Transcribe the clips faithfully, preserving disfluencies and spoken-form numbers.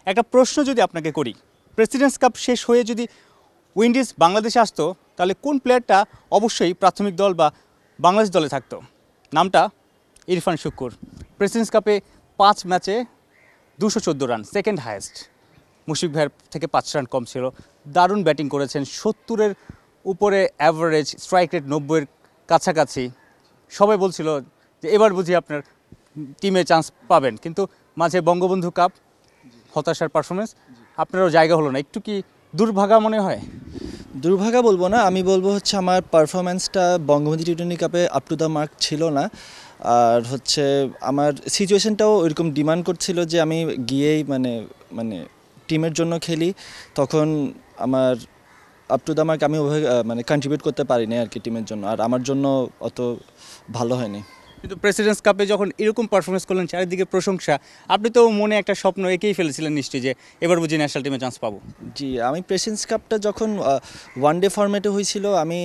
একটা প্রশ্ন যদি আপনাকে করি, প্রেসিডেন্টস কাপ শেষ হয়ে যদি উইন্ডিজ বাংলাদেশে আসতো তাহলে কোন প্লেয়ারটা অবশ্যই প্রাথমিক দল বা বাংলাদেশ দলে থাকতো? নামটা ইরফান শুক্কুর। প্রেসিডেন্টস কাপে পাঁচ ম্যাচে দুশো চোদ্দো রান, সেকেন্ড হায়েস্ট। মুশফিক ভাইয়ের থেকে পাঁচ রান কম ছিল। দারুণ ব্যাটিং করেছেন, সত্তরের উপরে অ্যাভারেজ, স্ট্রাইক রেট নব্বইয়ের কাছাকাছি। সবাই বলছিল যে এবার বুঝি আপনার টিমে চান্স পাবেন, কিন্তু মাঝে বঙ্গবন্ধু কাপ, হতাশার পারফরমেন্স, আপনারও জায়গা হলো না। একটু কি দুর্ভাগা মনে হয়? দুর্ভাগা বলবো না, আমি বলবো হচ্ছে আমার পারফরমেন্সটা বঙ্গবন্ধু টি টোয়েন্টি কাপে আপ টু দ্য মার্ক ছিল না। আর হচ্ছে আমার সিচুয়েশনটাও ওইরকম ডিমান্ড করছিল যে আমি গিয়েই মানে মানে টিমের জন্য খেলি। তখন আমার আপ টু দ্য মার্ক আমি ওভাবে মানে কন্ট্রিবিউট করতে পারিনি আর কি টিমের জন্য, আর আমার জন্য অত ভালো হয়নি। কিন্তু প্রেসিডেন্টস কাপে যখন এরকম পারফরমেন্স করলেন, চারিদিকে প্রশংসা, আপনি তো মনে একটা স্বপ্ন এঁকেই ফেলেছিলেন নিশ্চয়ই যে এবার বুঝি ন্যাশনাল টিমে চান্স পাবো। জি, আমি প্রেসিডেন্টস কাপটা যখন ওয়ান ডে ফরম্যাটে হয়েছিল, আমি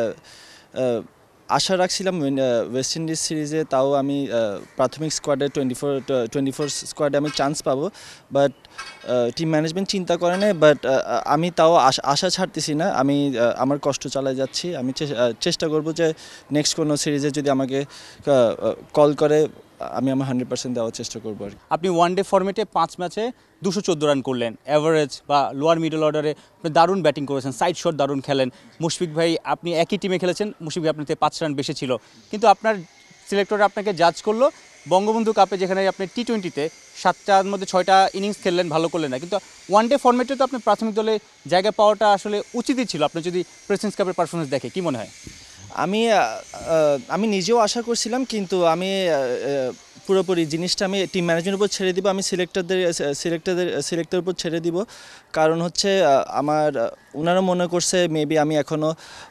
আশা রাখছিলাম ওয়েস্ট ইন্ডিজ সিরিজে তাও আমি প্রাথমিক স্কোয়াডে টোয়েন্টি ফোর টোয়েন্টি ফোর স্কোয়াডে আমি চান্স পাবো, বাট টিম ম্যানেজমেন্ট চিন্তা করে নেয়। বাট আমি তাও আশা ছাড়তেছি না, আমি আমার কষ্ট চালাই যাচ্ছি। আমি চেষ্টা করব যে নেক্সট কোনো সিরিজে যদি আমাকে কল করে আমি আমার হান্ড্রেড পার্সেন্ট দেওয়ার চেষ্টা করবো আর কি। আপনি ওয়ান ডে ফরম্যাটে পাঁচ ম্যাচে দুশো চোদ্দো রান করলেন, অ্যাভারেজ বা লোয়ার মিডল অর্ডারে আপনি দারুণ ব্যাটিং করেছেন, সাইড শট দারুণ খেলেন। মুশফিক ভাই, আপনি একই টিমে খেলেছেন, মুশফিক ভাই আপনার থেকে পাঁচ রান বেশি ছিল, কিন্তু আপনার সিলেক্টর আপনাকে জাজ করলো বঙ্গবন্ধু কাপে, যেখানে আপনি টি টোয়েন্টিতে সাতটার মধ্যে ছয়টা ইনিংস খেললেন, ভালো করলেন না, কিন্তু ওয়ান ডে ফরম্যাটে তো আপনি প্রাথমিক দলে জায়গা পাওয়াটা আসলে উচিতই ছিল। আপনি যদি প্রেসিডেন্টস কাপের পারফরমেন্স দেখে কী মনে হয়? আমি আমি নিজেও আশা করছিলাম, কিন্তু আমি পুরোপুরি জিনিসটা আমি টিম ম্যানেজমেন্টের উপর ছেড়ে দিব, আমি সিলেক্টরদের সিলেক্টরদের সিলেক্টরের উপর ছেড়ে দিব। কারণ হচ্ছে আমার ওনারা মনে করছে মেবি আমি এখনও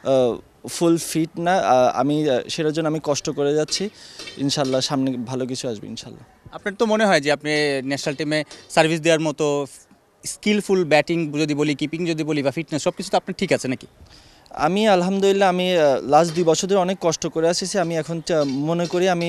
ফুল ফিট না, আমি সেটার জন্য আমি কষ্ট করে যাচ্ছি। ইনশাল্লাহ সামনে ভালো কিছু আসবে ইনশাল্লাহ। আপনার তো মনে হয় যে আপনি ন্যাশনাল টিমে সার্ভিস দেওয়ার মতো স্কিলফুল ব্যাটিং যদি বলি, কিপিং যদি বলি, বা ফিটনেস, সব কিছু তো আপনার ঠিক আছে নাকি? আমি আলহামদুলিল্লাহ, আমি লাস্ট দুই বছর ধরে অনেক কষ্ট করে আসছি। আমি এখন মনে করি আমি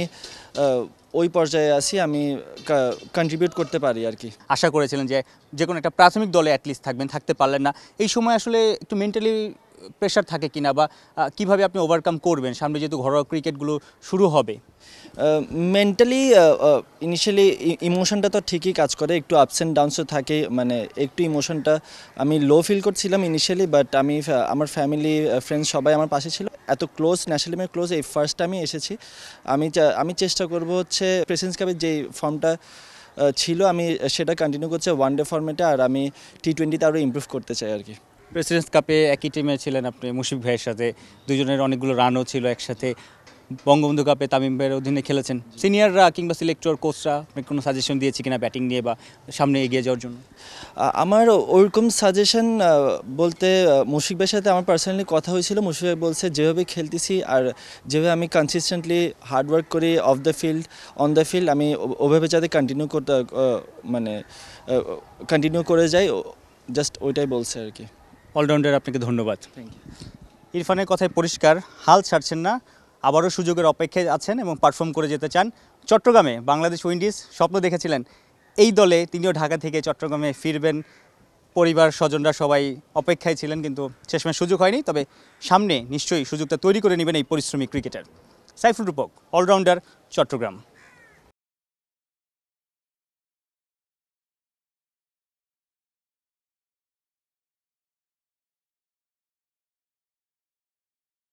ওই পর্যায়ে আছি, আমি কন্ট্রিবিউট করতে পারি আর কি। আশা করেছিলেন যে যে কোনো একটা প্রাথমিক দলে অ্যাটলিস্ট থাকবেন, থাকতে পারলেন না। এই সময় আসলে একটু মেন্টালি প্রেশার থাকে কিনা, বা কিভাবে আপনি ওভারকাম করবেন সামনে যেহেতু ঘরোয়া ক্রিকেটগুলো শুরু হবে? মেন্টালি ইনিশিয়ালি ইমোশনটা তো ঠিকই কাজ করে, একটু আপস অ্যান্ড ডাউনসও থাকে, মানে একটু ইমোশনটা আমি লো ফিল করছিলাম ইনিশিয়ালি। বাট আমি আমার ফ্যামিলি ফ্রেন্ডস সবাই আমার পাশে ছিল, এত ক্লোজ, ন্যাশনাল টিমের ক্লোজ এই ফার্স্ট আমি এসেছি। আমি আমি চেষ্টা করব হচ্ছে প্রেসিডেন্টস কাপের যেই ফর্মটা ছিল আমি সেটা কন্টিনিউ করছে ওয়ান ডে ফর্মেটে, আর আমি টি টোয়েন্টিতে আরও ইমপ্রুভ করতে চাই আর কি। প্রেসিডেন্টস কাপে একই টিমে ছিলেন আপনি মুশফিক ভাইয়ের সাথে, দুজনের অনেকগুলো রানও ছিল একসাথে। বঙ্গবন্ধু কাপে তামিম ভাইয়ের অধীনে খেলেছেন। সিনিয়ররা কিংবা সিলেক্টর কোচরা আপনাকে কোনো সাজেশন দিয়েছে কিনা ব্যাটিং নিয়ে বা সামনে এগিয়ে যাওয়ার জন্য? আমার ওইরকম সাজেশন বলতে মুশফিক ভাইয়ের সাথে আমার পার্সোনালি কথা হয়েছিল। মুশফিক ভাই বলছে যেভাবে খেলতেছি আর যেভাবে আমি কনসিস্টেন্টলি হার্ডওয়ার্ক করি off the field, on the field, আমি ওভাবে যাতে কন্টিনিউ করতে মানে কন্টিনিউ করে যাই, জাস্ট ওইটাই বলছে আর কি। অলরাউন্ডার, আপনাকে ধন্যবাদ। Thank you. ইরফানের কথায় পরিষ্কার, হাল ছাড়ছেন না, আবারও সুযোগের অপেক্ষায় আছেন এবং পারফর্ম করে যেতে চান। চট্টগ্রামে বাংলাদেশ উইন্ডিজ স্বপ্ন দেখেছিলেন এই দলে, তিনিও ঢাকা থেকে চট্টগ্রামে ফিরবেন, পরিবার স্বজনরা সবাই অপেক্ষায় ছিলেন, কিন্তু শেষমেশ সুযোগ হয়নি। তবে সামনে নিশ্চয়ই সুযোগটা তৈরি করে নেবেন এই পরিশ্রমী ক্রিকেটার। সাইফুল রূপক, অলরাউন্ডার, চট্টগ্রাম।